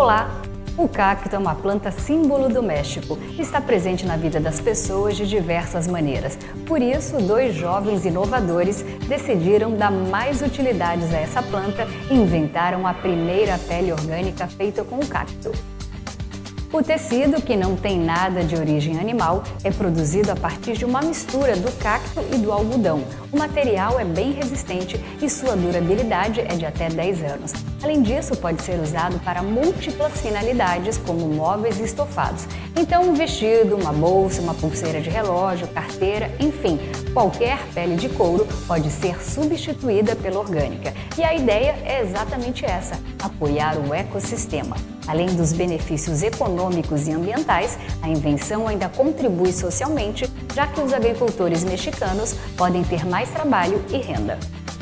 Olá! O cacto é uma planta símbolo do México e está presente na vida das pessoas de diversas maneiras. Por isso, dois jovens inovadores decidiram dar mais utilidades a essa planta e inventaram a primeira pele orgânica feita com o cacto. O tecido, que não tem nada de origem animal, é produzido a partir de uma mistura do cacto e do algodão. O material é bem resistente e sua durabilidade é de até 10 anos. Além disso, pode ser usado para múltiplas finalidades, como móveis e estofados. Então, um vestido, uma bolsa, uma pulseira de relógio, carteira, enfim, qualquer pele de couro pode ser substituída pela orgânica. E a ideia é exatamente essa: apoiar o ecossistema. Além dos benefícios econômicos e ambientais, a invenção ainda contribui socialmente, já que os agricultores mexicanos podem ter mais trabalho e renda.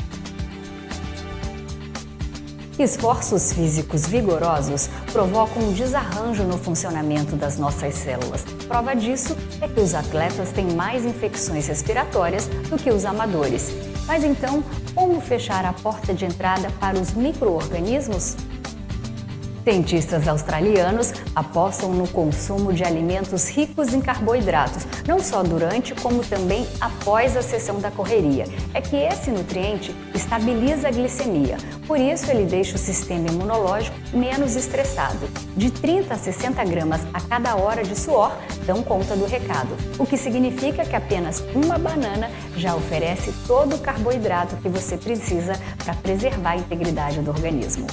Esforços físicos vigorosos provocam um desarranjo no funcionamento das nossas células. Prova disso é que os atletas têm mais infecções respiratórias do que os amadores. Mas então, como fechar a porta de entrada para os micro-organismos? Cientistas australianos apostam no consumo de alimentos ricos em carboidratos, não só durante, como também após a sessão da correria. É que esse nutriente estabiliza a glicemia, por isso ele deixa o sistema imunológico menos estressado. De 30 a 60 gramas a cada hora de suor dão conta do recado, o que significa que apenas uma banana já oferece todo o carboidrato que você precisa para preservar a integridade do organismo.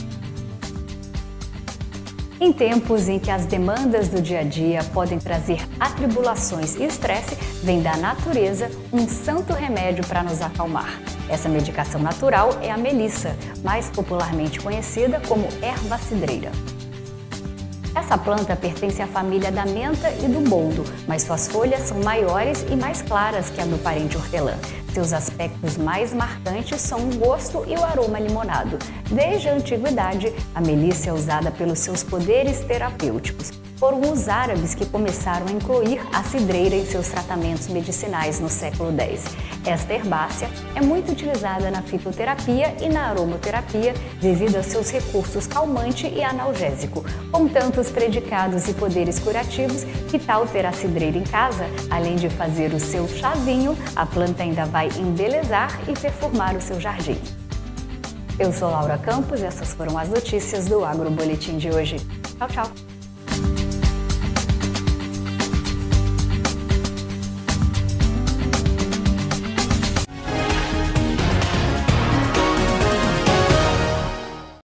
Em tempos em que as demandas do dia a dia podem trazer atribulações e estresse, vem da natureza um santo remédio para nos acalmar. Essa medicação natural é a melissa, mais popularmente conhecida como erva cidreira. Essa planta pertence à família da menta e do boldo, mas suas folhas são maiores e mais claras que a do parente hortelã. Seus aspectos mais marcantes são o gosto e o aroma limonado. Desde a antiguidade, a melissa é usada pelos seus poderes terapêuticos. Foram os árabes que começaram a incluir a cidreira em seus tratamentos medicinais no século X. Esta herbácea é muito utilizada na fitoterapia e na aromaterapia devido a seus recursos calmante e analgésico. Com tantos predicados e poderes curativos, que tal ter a cidreira em casa? Além de fazer o seu chazinho, a planta ainda vai embelezar e perfumar o seu jardim. Eu sou Laura Campos e essas foram as notícias do Agroboletim de hoje. Tchau, tchau!